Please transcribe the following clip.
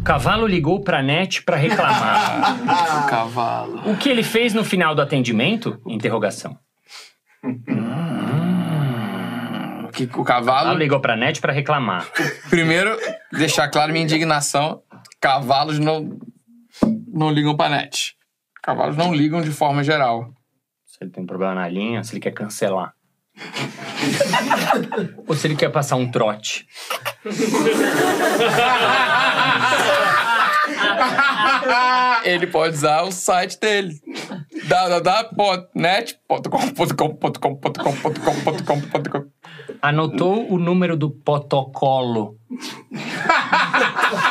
cavalo ligou pra NET pra reclamar. Cavalo. O que ele fez no final do atendimento? Interrogação. O O cavalo... cavalo ligou pra NET pra reclamar. Primeiro, deixar claro minha indignação. Cavalos não ligam pra net. Cavalos não ligam de forma geral. Se ele tem problema na linha, se ele quer cancelar. Ou se ele quer passar um trote. Ele pode usar o site dele. www.net.com.com.com.com.com. Anotou o número do protocolo.